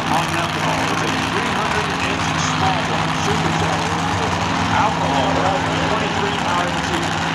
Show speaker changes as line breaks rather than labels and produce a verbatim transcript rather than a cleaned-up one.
on methanol is a three hundred inch small one, super tall. Alcohol, twenty-three R M C.